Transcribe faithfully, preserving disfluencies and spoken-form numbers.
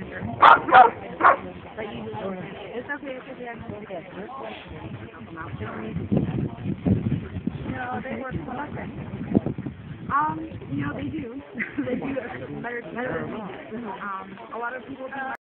here. But you just, it's okay, it's okay, I'm going to get it. No, they work for nothing. Um, you know, they do. They do better, better than me. Um, a lot of people do